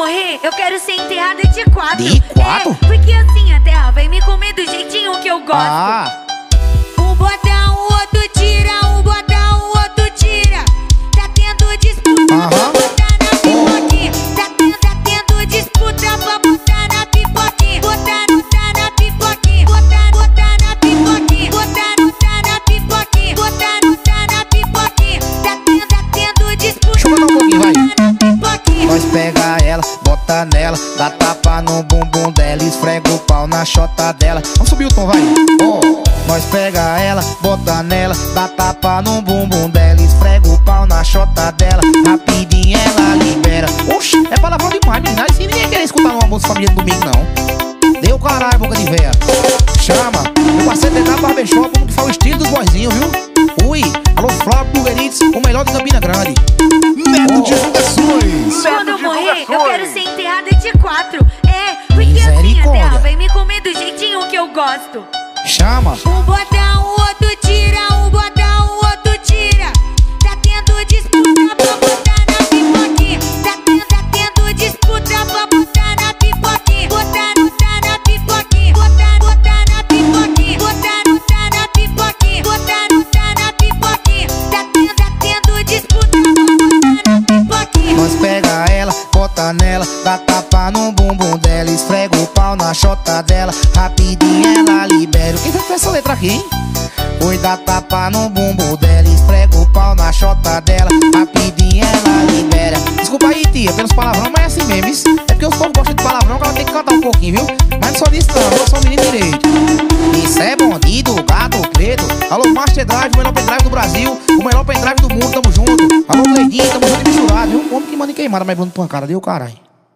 morrer, eu quero ser enterrada de quatro. De quatro? Porque assim a terra vai me comer do jeitinho que eu gosto. Um bota, o outro tira, um bota, o outro tira. Tá tendo disputa pra botar na pipoquinha. Tá tendo disputa pra botar na pipoquinha. Botar na pipoquinha. Botar na pipoquinha. Botar na pipoquinha. Botar na pipoquinha. Tá tendo disputa. Deixa eu mandar um pouquinho, vai. Nós pega ela, bota nela, dá tapa no bumbum dela, esfrega o pau na chota dela. Vamos subir o tom, vai. Nós pega ela, bota nela, dá tapa no bumbum dela, esfrega o pau na chota dela. Rapidinho ela libera. Oxi, é palavrão demais, menina. Assim ninguém quer escutar uma música família do domingo, não. Deu caralho, boca de véia. Chama, meu parceiro da Barbershop, como que fala o estilo dos boizinhos, viu? Ui, alô Flávio Burguerites, o melhor de Campina Grande. Neto Divulgações. Quando eu morrer, eu quero ser enterrada de quatro. Porque assim a Misericórdia. terra vai me comer do jeitinho que eu gosto. Chama. Um bota, o outro tira, um bota, o outro tira. Tá tendo disputa pra botar na pipoquinha. Tá tendo disputa pra botar na pipoquinha. Botar na pipoquinha. Botar na pipoquinha. Botar na pipoquinha. Botar na pipoquinha. Tá tendo disputa pra botar na pipoquinha. Nós pega ela, bota nela, dá tapa no bumbum dela, esfrega o pau na chota dela. Rapidinho ela libera. Quem fez essa letra aqui, hein? Oi, dá tapa no bumbum dela, esfrega o pau na chota dela. Rapidinho ela libera. Desculpa aí, tia, pelos palavrão, mas é assim mesmo. Isso é porque os povos gostam de palavrão, que ela tem que cantar um pouquinho, viu? Mas não só disso não, eu sou um menino direito. Isso é bandido, gato preto. Alô, Master Drive, o melhor pendrive do Brasil, o melhor pendrive do mundo, tamo junto. Alô, Cleidinho, tamo junto e misturado, viu? Como que manda em queimada, mas Bruno pancada, deu caralho.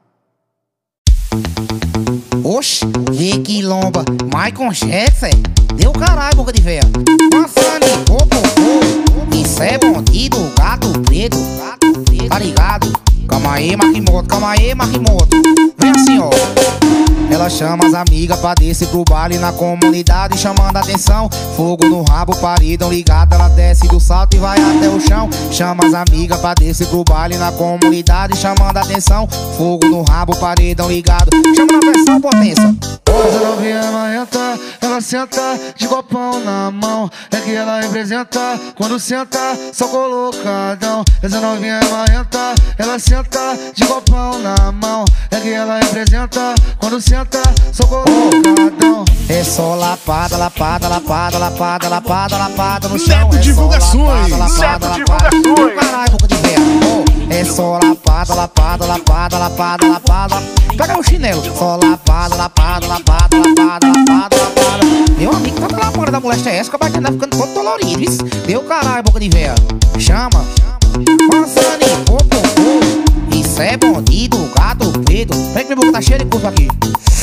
Oxi, vê que lomba, Michael Jackson. Deu caralho, boca de véia. Passando em popô. Isso é bandido, gato preto. Tá ligado? Calma aí, Marquimoto, calma aí, Marquimoto. Vem assim, ó. Ela chama as amigas pra descer pro baile na comunidade, chamando a atenção. Fogo no rabo, paredão ligado, ela desce do salto e vai até o chão. Chama as amigas pra descer pro baile na comunidade, chamando a atenção. Fogo no rabo, paredão ligado. Chama na versão potência. Essa novinha marrenta, ela senta de copão na mão. É que ela representa, quando senta, só colocadão. Essa novinha marrenta, ela senta de copão na mão. É que ela representa, quando senta, só colocadão. É só lapada, lapada, lapada, lapada, lapada, lapada no chão. Neto É só Divulgações. lapada, lapada, lapada. Caralho, boca de véia. É só lapada, lapada, lapada, lapada, lapada. Pega o chinelo. Só lapada, lapada, lapada, lapada, lapada, lapada. Meu amigo, tá pela porra da moléstia é essa, que vai andar ficando todo dolorido, isso. Deu caralho, boca de véia. Chama. Passando em popô. Isso é bandido, gato preto. Peraí que minha boca tá cheia de curva aqui.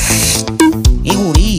Enguri.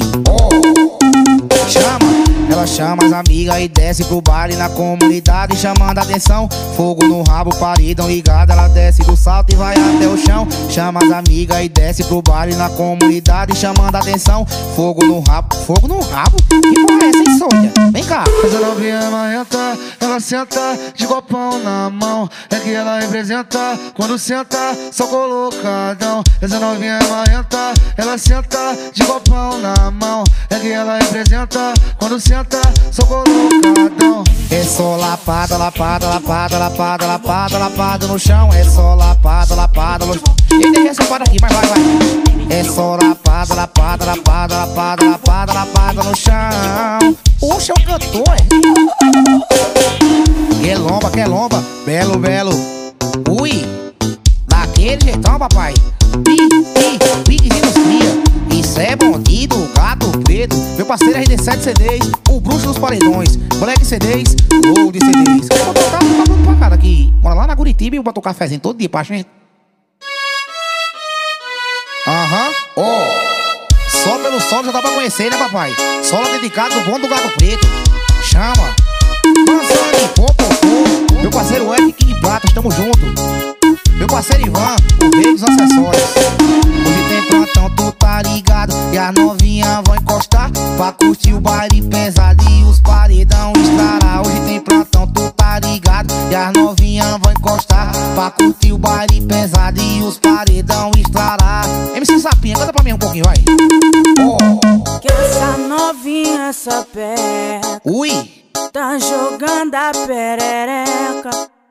Chama. Ela chama as amigas e desce pro baile na comunidade, chamando a atenção. Fogo no rabo, paredão ligado, ela desce do salto e vai até o chão. Chama as amigas e desce pro baile na comunidade, chamando a atenção. Fogo no rabo. Fogo no rabo? Que porra é essa, hein, Sônia? Vem cá. Essa novinha marrenta, ela senta de copão na mão. É que ela representa, quando senta, só colocadão. Essa novinha marrenta, ela senta de copão na mão. É que ela representa, quando senta, só colocadão. É só lapada, lapada, lapada, lapada, lapada, lapada no chão. É só lapada, lapada no chão. E deixa essa parada aqui, mas vai, vai. É só lapada, lapada, lapada, lapada, lapada, lapada no chão. Puxa, é um cantor, Que lomba, belo, belo. Ui, daquele jeitão, papai. Piquezinho nos cria. Isso é bandido, gato preto. Meu parceiro RD7 CDs, o bruxo dos paredões, Black CDs, Gold CDs. Eu vou tocar um cabelo pra cada aqui. Mora lá na Curitiba e eu boto cafezinho todo dia pra gente. Só pelo solo já dá pra conhecer, né, papai? Solo dedicado do bom do gato preto. Chama. Dançando em popô. Meu parceiro Eric King Plata, tamo junto. Meu parceiro Ivan, o rei dos acessórios. Hoje tem plantão, tu tá ligado. E as novinha vão encostar pra curtir o baile pesado e os paredão estrará. Hoje tem plantão, tu tá ligado? E as novinha vão encostar pra curtir o baile pesado e os paredão estrará. MC Sapinha, canta pra mim um pouquinho, vai. Que essa novinha sapeca tá jogando a perereca.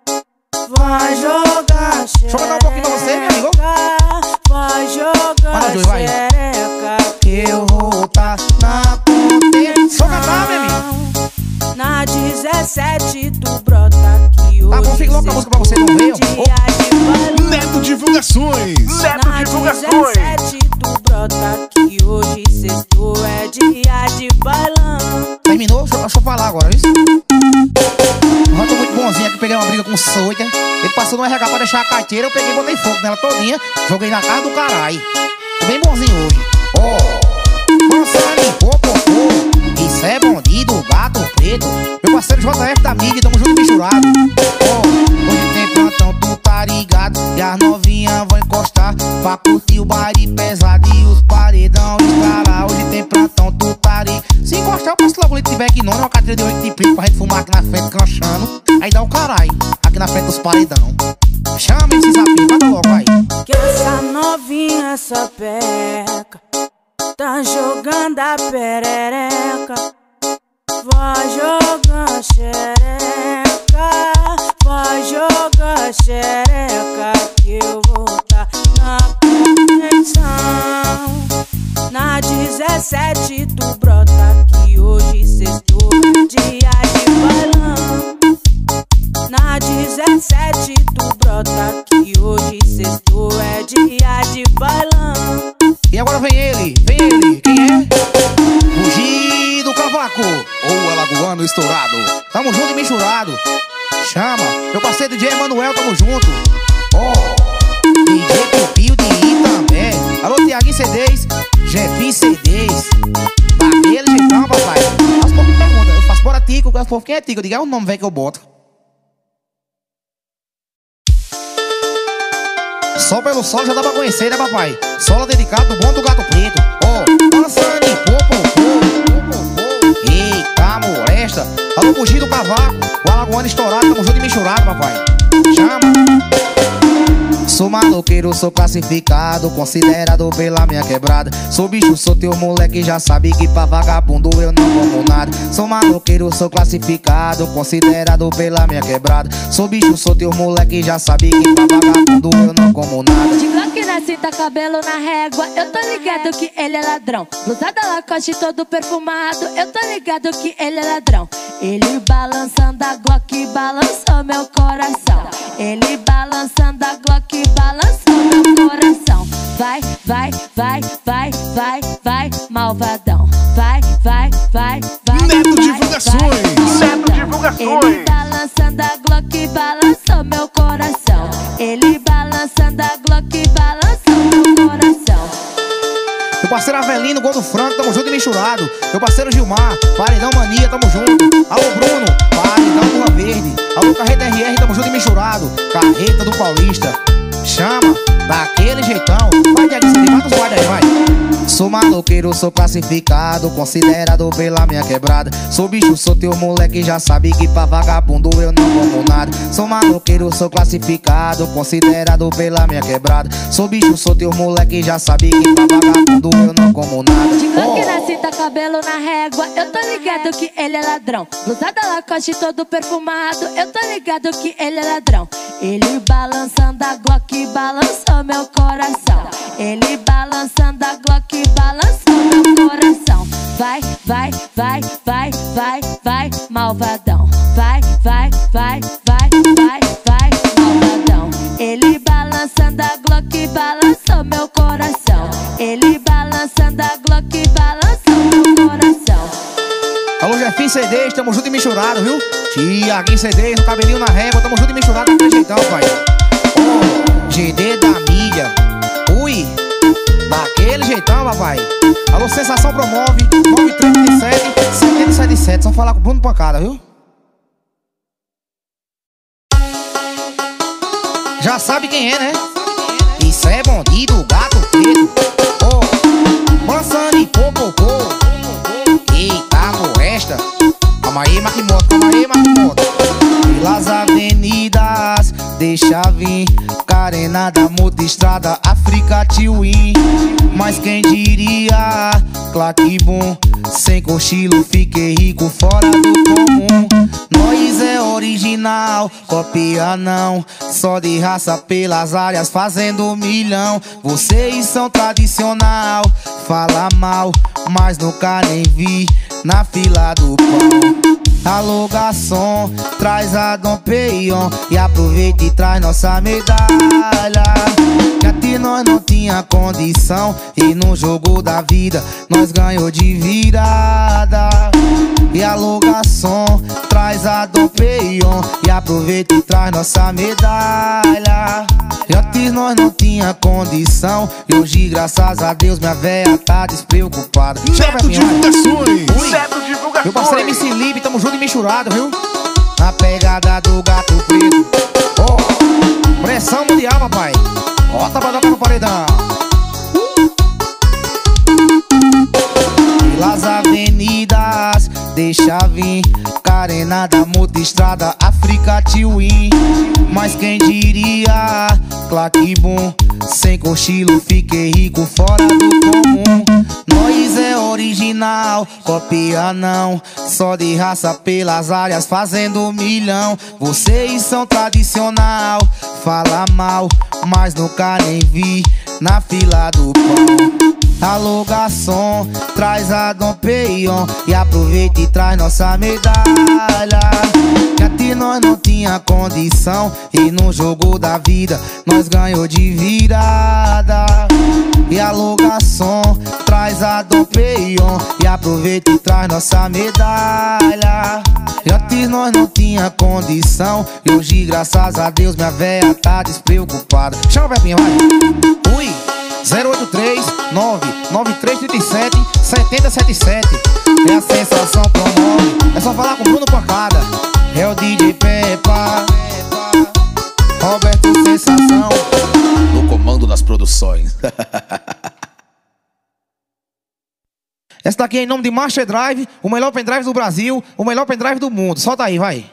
Vai jogar xereca. Deixa eu cantar um pouquinho pra você, meu amigo. Vai jogar xereca. Eu vou tá na ponteira. Só cantar, meu amigo. Na 17 tu brota aqui hoje. Tá bom, fica logo a música pra você, não veio? Neto Divulgações. Na 17 tu brota aqui hoje. Sexto é dia de bailão. Terminou? Deixa eu falar agora, viu? Eu tô muito bonzinho aqui, peguei uma briga com o Soita. Ele passou no RH pra deixar a carteira. Eu peguei e botei fogo nela todinha. Joguei na casa do caralho. Tô bem bonzinho hoje. Dançando em popopô. Isso é bandido, gato preto. Meu parceiro JF da mídia, tamo junto e misturado. Hoje tem plantão, tu tá ligado? E as novinha vão encostar pra curtir o baile pesado e os paredão estará. Hoje tem plantão, tu tá ligado? Se encostar, eu passo logo ali de back não, uma cadeira de 8 de preto pra gente fumar aqui na frente, canchando. Aí dá o caralho, aqui na frente dos paredão. Chama esse sapinho, manda logo, vai. Que essa novinha sapeca tá jogando a perereca. Vai jogar xereca. Vai jogar xereca. Que eu vou tá na conexão. Na 17 tu brota aqui hoje. Sexto dia de bailão. Na 17 tu brota aqui hoje. Sexto é dia de bailão. E agora vem ele, quem é? Fugido Cavaco, ou Alagoano estourado. Tamo junto e misturado. Chama, meu parceiro DJ Emanuel, tamo junto. DJ Pupil de Itambé. Alô, Tiaguinho CDs, Jefinho CDs. Daquele jeitão, papai. As poucos me perguntam, eu faço bora Tico, as poucos quem é Tico? Eu digo, é o nome velho que eu boto. Só pelo solo já dá pra conhecer, né, papai? Solo dedicado do bom do gato preto. Dançando em popopô. Eita, molesta. Alô, Fugido Cavaco, o Alagoano estourado, tamo junto e misturado, papai. Chama. Sou maloqueiro, sou classificado, considerado pela minha quebrada. Sou bicho, sou teu moleque, já sabe que pra vagabundo eu não como nada. Sou maloqueiro, sou classificado, considerado pela minha quebrada. Sou bicho, sou teu moleque, já sabe que pra vagabundo eu não como nada. De Glock na cinta, cabelo na régua, eu tô ligado que ele é ladrão. Blusa da Lacoste todo perfumado, eu tô ligado que ele é ladrão. Ele balançando a Glock, balançou meu coração. Ele balançando a Glock, balançou meu coração. Vai, vai, vai, vai, vai, vai, malvadão. Vai, vai, vai, vai, Neto Divulgações. Neto Divulgações. Ele balançando a Glock, balançou meu coração. Ele balançando a Glock, balançou meu coração. Meu parceiro Avelino, Gol do Franco, tamo junto e misturado. Meu parceiro Gilmar, Paredão Mania, tamo junto. Alô, Bruno, Paredão Lua Verde. Alô, Carreta RR, tamo junto e misturado. Carreta do Paulista. Chama, daquele jeitão. Vai, Diaguinho, você mata os guarda aí, vai. Sou maloqueiro, sou classificado, considerado pela minha quebrada. Sou bicho, sou teu moleque, já sabe que pra vagabundo eu não como nada. Sou maloqueiro, sou classificado, considerado pela minha quebrada. Sou bicho, sou teu moleque, já sabe que pra vagabundo eu não como nada. De Glock na cinta, cabelo na régua, eu tô ligado que ele é ladrão. Blusa da Lacoste todo perfumado, eu tô ligado que ele é ladrão. Ele balançando a Glock, balançou meu coração. Ele balançando a Glock, balançou meu coração. Vai, vai, vai, vai, vai, vai, malvadão. Vai, vai, vai, vai, vai, vai, malvadão. Ele balançando a Glock, balançou meu coração. Ele balançando a Glock, balançou meu coração. Alô, Jefinho CDs, tamo junto e misturado, viu? Tiaguinho CDs, no cabelinho na régua, tamo junto e misturado, daquele jeitão, pai. GD da mídia. Ui, daquele jeitão, papai. Alô, Sensação Promove, 937-777. Só falar com o Bruno Pancada, viu? Já sabe quem é, né? Isso é bandido, gato preto. Balançando Calma aí, Maquimoto, calma aí, Maquimoto. Pelas avenidas, deixa vir carenada, multistrada, África Twin. Mas quem diria, claque bom, sem cochilo, fiquei rico, fora do comum. Nós é original, copia não, só de raça pelas áreas fazendo milhão. Vocês são tradicional, fala mal, mas nunca nem vi na fila do pão. Alô garçom, traz a Dom Peion e aproveita e traz nossa medalha. Que até nós não tinha condição e no jogo da vida nós ganhou de virada. E alô garçom, traz a Dom Peion e aproveita e traz nossa medalha. E antes nós não tinha condição e hoje graças a Deus minha véia tá despreocupada. Neto Divulgações. Eu passei MC Lib, tamo junto e misturado, viu? Na pegada do gato preto. Oh, pressão mundial, papai. Bota pra tocar no paredão. Pelas avenidas, deixa vir carenada, multistrada, África Twin. Mas quem diria, claque bom, sem cochilo, fiquei rico, fora do comum. Nós é original, copia não, só de raça pelas áreas fazendo milhão. Vocês são tradicional, fala mal, mas nunca nem vi na fila do pão. Alô garçom, traz a Dom Peion e aproveita e traz nossa medalha. Que até nós não tinha condição e no jogo da vida nós ganhou de virada. E alô garçom, traz a Dom Peion e aproveita e traz nossa medalha. E antes nós não tinha condição e hoje graças a Deus minha véia tá despreocupada. Chama o Pepinho, vai. Ui, 083 99337 7077. É a sensação promove, é só falar com o Bruno Pancada. É o DJ Peppa, Roberto Sensação, No comando das produções. essa daqui é em nome de Master Drive, o melhor pendrive do Brasil, o melhor pendrive do mundo. Solta aí, vai.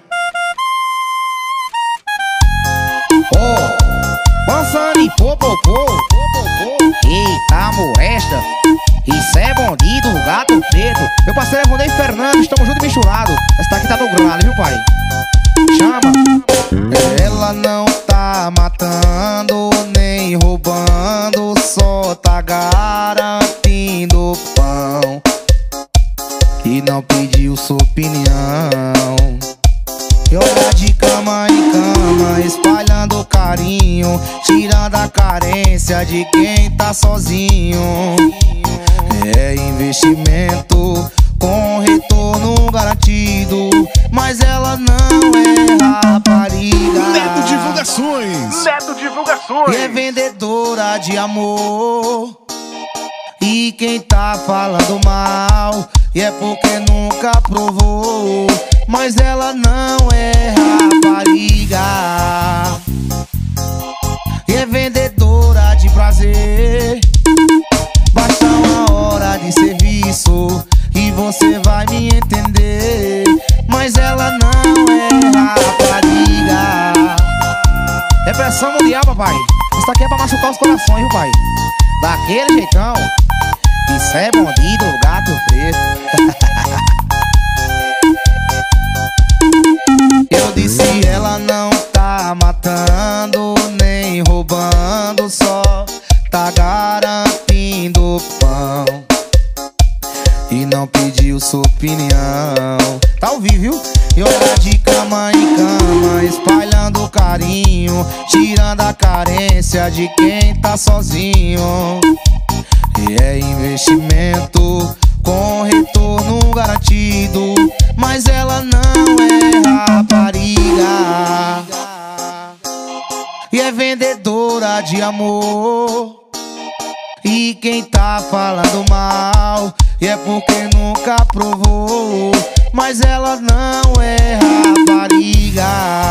Oh, Bansani, pô, pô, pô. Eita, molesta. Isso é bandido, gato preto. Meu parceiro é Vonei Fernandes, estamos junto e misturado. Essa daqui tá no gralho, viu, pai? Chama. Ela não tá matando nem roubando, só tá garantindo pão. E não pediu sua opinião. E olha de cama em cama, espalhando carinho, tirando a carência de quem tá sozinho. É investimento com retorno garantido, mas ela não é rapariga. Neto Divulgações. Neto Divulgações. E é vendedora de amor. E quem tá falando mal, e é porque nunca provou, mas ela não é rapariga. E é vendedora de prazer. Basta uma hora de serviço e você vai me entender, mas ela não é rapariga. É pressão mundial, papai. Isso aqui é pra machucar os corações, viu, pai? Daquele jeitão. Isso é bandido, gato preto. Eu disse ela não tá matando nem roubando, só tá garantindo pão. E não pediu sua opinião. Tá ao vivo, viu? E olha de cama em cama, espalhando carinho, tirando a carência de quem tá sozinho. E é investimento com retorno garantido, mas ela não é rapariga. E é vendedora de amor. E quem tá falando mal, e é porque nunca provou, mas ela não é rapariga.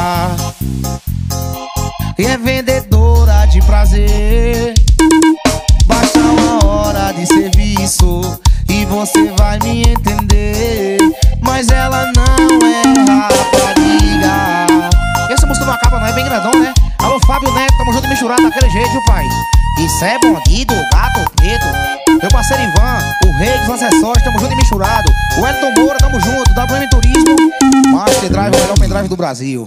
E é vendedora de prazer. Basta uma hora de serviço e você vai me entender, mas ela não Alô, Fábio Neto, tamo junto misturado daquele jeito, viu, pai? Isso é bandido, gato preto. Meu parceiro Ivan, o rei dos acessórios, tamo junto e misturado. O Elton Moura, tamo junto. WM Turismo, Master Drive, o melhor pendrive do Brasil.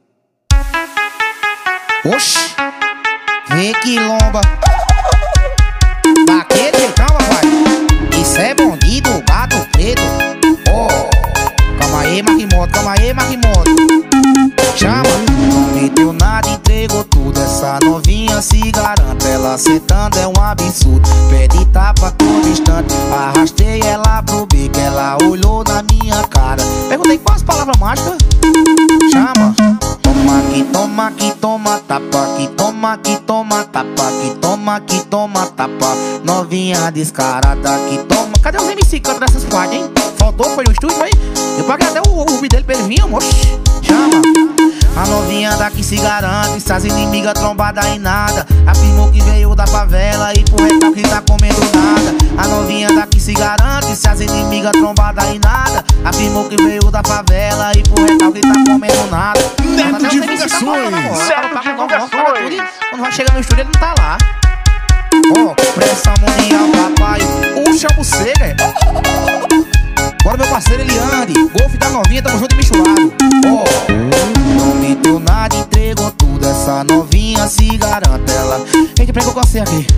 Oxi, vê que lomba. Daquele jeitão, papai. Isso é bandido, gato preto. Oh, calma aí, Maquimoto, calma aí, Maquimoto. Chama, não meteu nada, entregou tudo. Essa novinha se garante, ela sentando é um absurdo. Pede tapa todo instante, arrastei ela pro bico. Ela olhou na minha cara, perguntei quais palavras mágicas. Chama, toma aqui, toma aqui, toma tapa. Aqui, toma aqui, toma tapa. Aqui, toma aqui, toma tapa. Novinha descarada, aqui toma. Cadê os MC cantos dessas partes, hein? Faltou, foi no estúdio, hein? Eu paguei até o Uber dele pra ele vir, moço. Chama, a novinha daqui se garante, se as inimigas trombada em nada. Afirmou que veio da favela e pro retal que tá comendo nada. A novinha daqui se garante, se as inimigas trombada em nada. Afirmou que veio da favela e pro retal que tá comendo nada. Neto Divulgações. Neto Divulgações. Quando vai chegar no estúdio ele não tá lá. Ó, pressão mundial, papai. Puxa o bucega. Bora, meu parceiro Eliane, Golfe da novinha, tamo junto e misturado. Oh, não me deu nada, entregou tudo. Essa novinha se garante, ela. Eita, pegou com você aqui.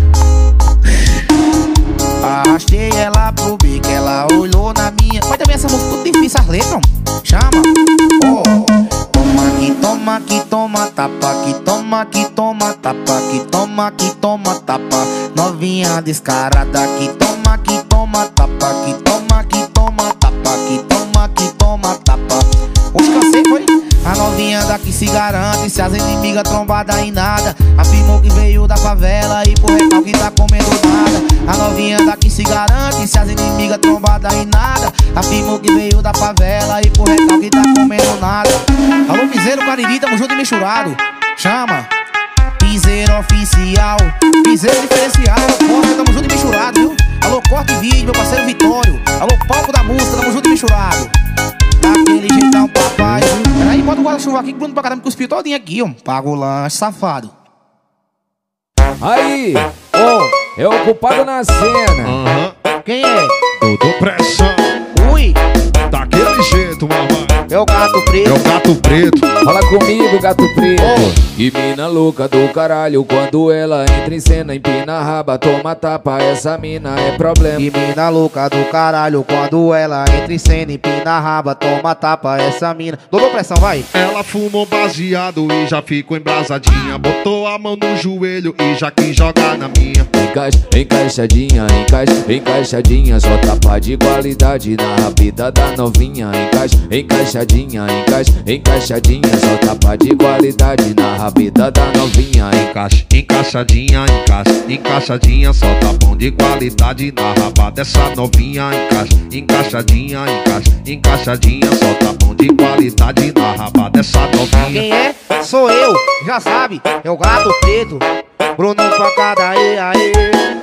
Arrastei ela pro bico, ela olhou na minha. Mas também essa música tudo difícil, as letras. Chama. Oh, toma aqui, toma aqui, toma tapa. Aqui, toma aqui, toma tapa. Aqui, toma aqui, toma tapa. Novinha descarada, aqui, toma aqui, toma tapa. Aqui, toma aqui, toma tapa. Aqui, toma aqui, toma tapa. Hoje cansei, foi? A novinha daqui se garante, se as inimigas trombada em nada. Afirmou que veio da favela e pro retal que tá comendo nada. A novinha daqui se garante, se as inimigas trombada em nada. Afirmou que veio da favela e pro retal que tá comendo nada. Alô, Piseiro, Cariri, tamo junto e misturado. Chama, Piseiro oficial, Piseiro diferenciado. Alô, Costa, tamo junto e misturado, viu? Alô, Corte Vídeo, meu parceiro Vitório. Alô, Palco da Música, tamo junto e misturado. Daquele jeitão, papai. Peraí, bota o guarda-chuva aqui, que Bruno pra caramba cuspiu todinho aqui, ó. Paga o lanche, safado. Aí, ó, é o culpado na cena. Quem é? Dodô Pressão. Ui, Daquele jeito, mamãe. é o gato preto. É o gato preto. Fala comigo, gato preto. Que mina louca do caralho, quando ela entra em cena, empina a raba, toma tapa, essa mina é problema. Que mina louca do caralho, quando ela entra em cena, empina a raba, toma tapa, essa mina. Dodô Pressão, vai. Ela fumou baseado e já ficou embrasadinha. Botou a mão no joelho e já quis jogar na minha. Encaixadinha, encaixadinha, só tapa de qualidade na rabida da novinha. Encaixadinha, encaixadinha, só tapa de qualidade na rabida da novinha. Encaixadinha, encaixadinha, só tapão de qualidade na raba dessa novinha. Encaixadinha, encaixadinha, só tapão de qualidade na raba dessa novinha. Quem é? Sou eu, já sabe, é o gato preto. Bruno Facada, aê, aê.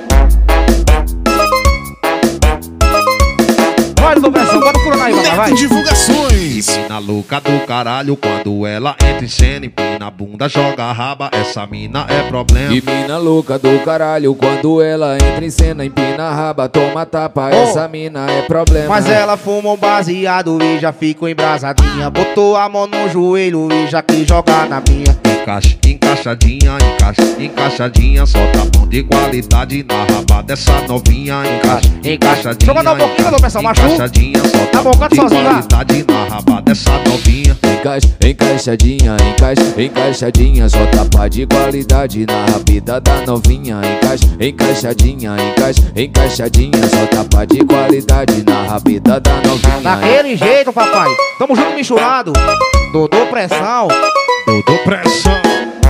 Olha, Dodô Pressão, bota o furo aí, vai. Neto Divulgações. Isso. Mina louca do caralho, quando ela entra em cena, empina a bunda, joga a raba, essa mina é problema. E mina louca do caralho, quando ela entra em cena, empina a raba, toma tapa, essa mina é problema. Mas ela fumou baseado e já ficou embrasadinha. Botou a mão no joelho e já quis jogar na minha. Encaixadinha, encaixadinha, só tapão de qualidade na raba dessa novinha. Encaixadinha, Joga na boquinha, Dodô Pressão, macho. encaixadinha, só Na boca, tapão de sozinho, lá. qualidade na raba dessa novinha. Encaixadinha, encaixadinha, só tapa de qualidade na rabida da novinha. Encaixadinha, encaixadinha, só tapa de qualidade na rabida da novinha. Daquele jeito, papai, tamo junto misturado. Dodô Pressão. Dodô Pressão.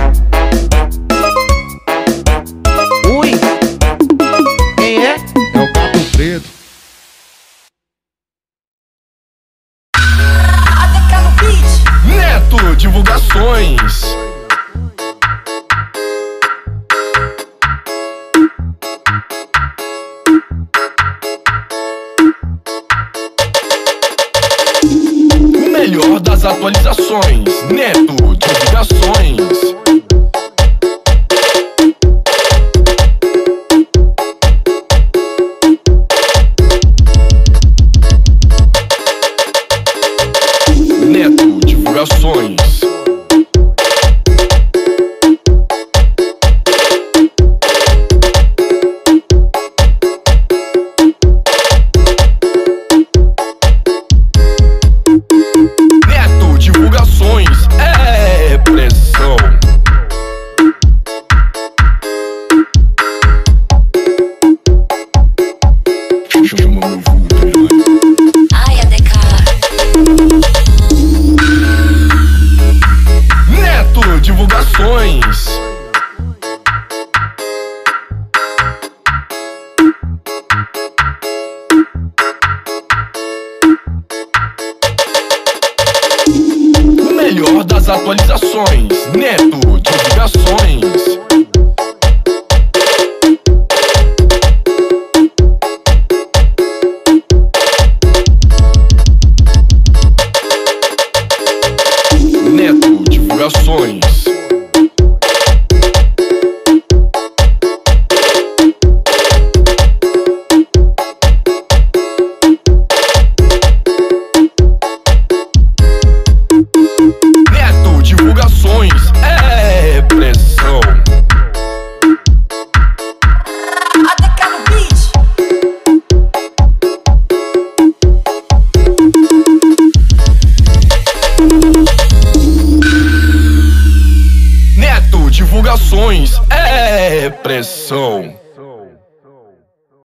Ui, quem é? É o gato preto. Neto Divulgações. Melhor das atualizações. Neto Divulgações. divulgações. O melhor das atualizações. Neto Divulgações. Neto Divulgações. Neto Divulgações é pressão. ADK no beat. Neto Divulgações é pressão.